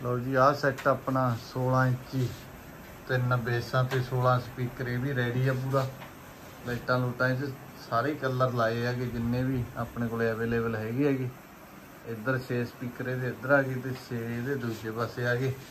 लो जी आ set अपना 16 इंची 3 बेसां ते 16 स्पीकर, ये भी रेडी है पूरा। लाइटां लूटां सारे कलर लाए है कि जिन्ने भी अपने को अवेलेबल हैगी। इधर 6 स्पीकर ये इधर आ गए तो 6 ये दूजे पासे आ गए।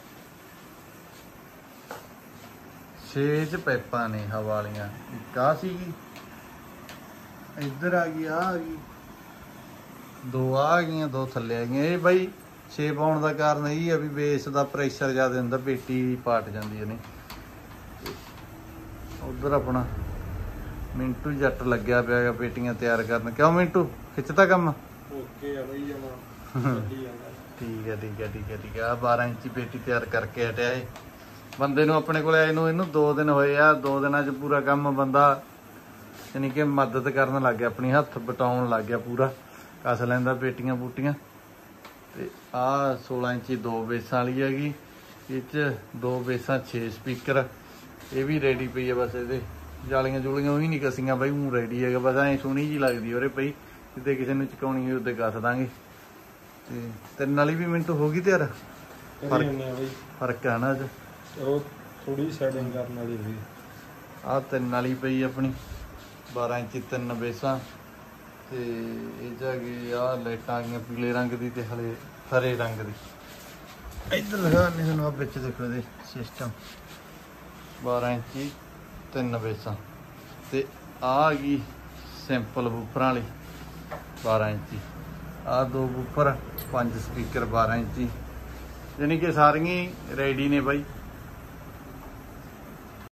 6 च पाइपां ने हवा वालियां, एक आ सीगी इधर आ गई, 2 आ गई, 2 थल्ले आ गई। ये बई 6 पाउण का कारण यही है भी बेस का प्रैशर ज़्यादा होंदा, पेटी पाट जाती है। नहीं उधर अपना मिंटू जट लग्या पाया पेटियां तैयार करन। क्यों मिंटू खिचता काम? ओके है भाई जमा ठीक है ठीक है ठीक है ठीक है। आ 12 इंची पेटी तैयार करके हटिया है बंदे नूं अपने को आए नूं, इनू 2 दिन होए आ। 2 दिनां च पूरा काम बंदा यानी कि मदद करन लग गया, अपनी हत्थ बटाउन लग गया, पूरा कस लैंदा पेटियां पूटियां। ते आ 16 इंची 2 बेसां वाली हैगी, ये 2 बेसां 6 स्पीकर, ये भी रेडी पई है। बस ये जालियां जूलियां ही नहीं कसियां बई, हूँ रेडी है। बस ऐ सोहनी जी लगदी उरे पई, जिद्दे किसी ने चुकाउणी होई उद्दे कस दांगे। ते तेरे नाल भी मिंटू हो गई तैयार? फर्क है ना थोड़ी सैटिंग करने वाली हुई। आ 3 वाली पई अपनी 12 इंची 3 बेसां ते ये गई आ लाइटां आ गई पीले रंग की ते हले हरे रंग की। इधर लगा नहीं सुनो आप बिच देखो दे सिस्टम 12 इंची 3 बेसां ते आ गई सिंपल बूफर वाली 12 इंची। आ 2 बूफर 5 स्पीकर 12 इंची, यानी कि सारियां रेडी ने भाई।